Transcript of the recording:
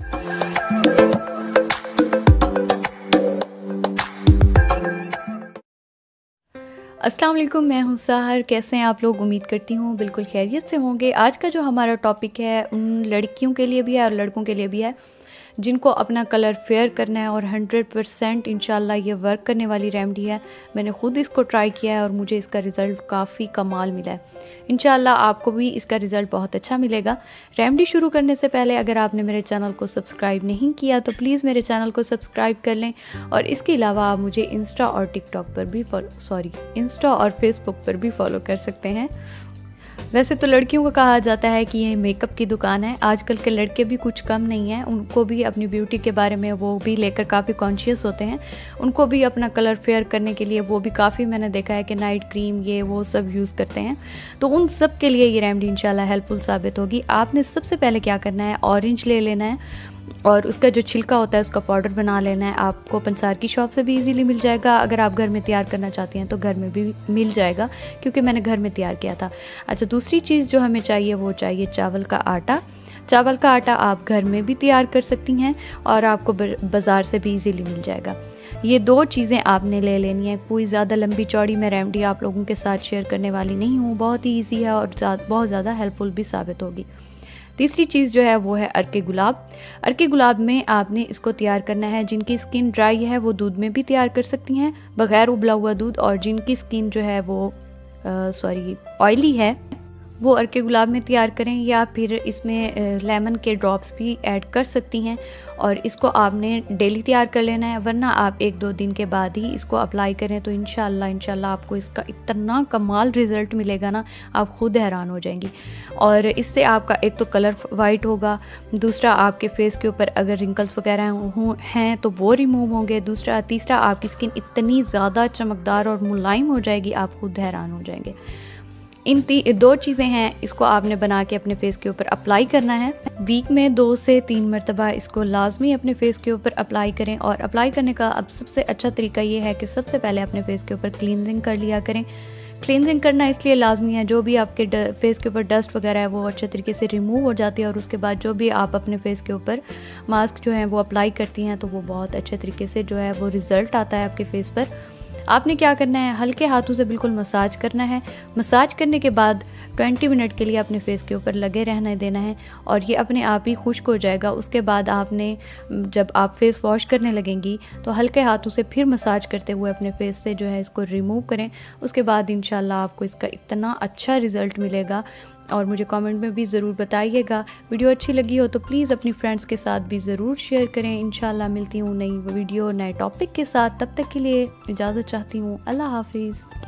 अस्सलाम वालेकुम, मैं हूं सहर। कैसे हैं आप लोग? उम्मीद करती हूँ बिल्कुल खैरियत से होंगे। आज का जो हमारा टॉपिक है उन लड़कियों के लिए भी है और लड़कों के लिए भी है जिनको अपना कलर फेयर करना है, और 100% इंशाल्लाह ये वर्क करने वाली रेमेडी है। मैंने ख़ुद इसको ट्राई किया है और मुझे इसका रिज़ल्ट काफ़ी कमाल मिला है। इंशाल्लाह आपको भी इसका रिज़ल्ट बहुत अच्छा मिलेगा। रेमेडी शुरू करने से पहले अगर आपने मेरे चैनल को सब्सक्राइब नहीं किया तो प्लीज़ मेरे चैनल को सब्सक्राइब कर लें, और इसके अलावा आप मुझे इंस्टा और फेसबुक पर भी फॉलो कर सकते हैं। वैसे तो लड़कियों को कहा जाता है कि ये मेकअप की दुकान है। आजकल के लड़के भी कुछ कम नहीं हैं, उनको भी अपनी ब्यूटी के बारे में वो भी लेकर काफ़ी कॉन्शियस होते हैं। उनको भी अपना कलर फेयर करने के लिए वो भी काफ़ी, मैंने देखा है कि नाइट क्रीम ये वो सब यूज़ करते हैं। तो उन सब के लिए ये रेमेडी इंशाल्लाह हेल्पफुल साबित होगी। आपने सबसे पहले क्या करना है, ऑरेंज ले लेना है और उसका जो छिलका होता है उसका पाउडर बना लेना है। आपको पंसार की शॉप से भी इजीली मिल जाएगा। अगर आप घर में तैयार करना चाहती हैं तो घर में भी मिल जाएगा, क्योंकि मैंने घर में तैयार किया था। अच्छा, दूसरी चीज़ जो हमें चाहिए वो चाहिए चावल का आटा। चावल का आटा आप घर में भी तैयार कर सकती हैं और आपको बाज़ार से भी इजीली मिल जाएगा। ये दो चीज़ें आपने ले लेनी है। कोई ज़्यादा लंबी चौड़ी मैं रेमेडी आप लोगों के साथ शेयर करने वाली नहीं हूँ, बहुत ही ईजी है और बहुत ज़्यादा हेल्पफुल भी साबित होगी। तीसरी चीज़ जो है वो है अर्के गुलाब। अर्के गुलाब में आपने इसको तैयार करना है। जिनकी स्किन ड्राई है वो दूध में भी तैयार कर सकती हैं बग़ैर उबला हुआ दूध, और जिनकी स्किन जो है वो ऑयली है वो अर्के गुलाब में तैयार करें, या फिर इसमें लेमन के ड्रॉप्स भी ऐड कर सकती हैं। और इसको आपने डेली तैयार कर लेना है, वरना आप 1-2 दिन के बाद ही इसको अप्लाई करें तो इंशाल्लाह आपको इसका इतना कमाल रिज़ल्ट मिलेगा ना, आप खुद हैरान हो जाएंगी। और इससे आपका एक तो कलर वाइट होगा, दूसरा आपके फेस के ऊपर अगर रिंकल्स वगैरह हैं तो वो रिमूव होंगे, तीसरा आपकी स्किन इतनी ज़्यादा चमकदार और मुलायम हो जाएगी, आप खुद हैरान हो जाएंगे। इन दो चीज़ें हैं, इसको आपने बना के अपने फेस के ऊपर अप्लाई करना है। वीक में 2 से 3 मरतबा इसको लाजमी अपने फेस के ऊपर अप्लाई करें। और अप्लाई करने का अब सबसे अच्छा तरीका ये है कि सबसे पहले अपने फेस के ऊपर क्लींजिंग कर लिया करें। क्लींजिंग करना इसलिए लाजमी है, जो भी आपके फेस के ऊपर डस्ट वगैरह है वो अच्छे तरीके से रिमूव हो जाती है, और उसके बाद जो भी आप अपने फेस के ऊपर मास्क जो है वो अप्लाई करती हैं तो वो बहुत अच्छे तरीके से जो है वो रिज़ल्ट आता है आपके फेस पर। आपने क्या करना है, हल्के हाथों से बिल्कुल मसाज करना है। मसाज करने के बाद 20 मिनट के लिए अपने फेस के ऊपर लगे रहने देना है, और ये अपने आप ही खुश्क हो जाएगा। उसके बाद आपने जब आप फेस वॉश करने लगेंगी तो हल्के हाथों से फिर मसाज करते हुए अपने फेस से जो है इसको रिमूव करें। उसके बाद इंशाल्लाह आपको इसका इतना अच्छा रिज़ल्ट मिलेगा, और मुझे कमेंट में भी ज़रूर बताइएगा। वीडियो अच्छी लगी हो तो प्लीज़ अपनी फ्रेंड्स के साथ भी ज़रूर शेयर करें। इंशाल्लाह मिलती हूँ नई वीडियो नए टॉपिक के साथ, तब तक के लिए इजाज़त चाहती हूँ। अल्लाह हाफिज़।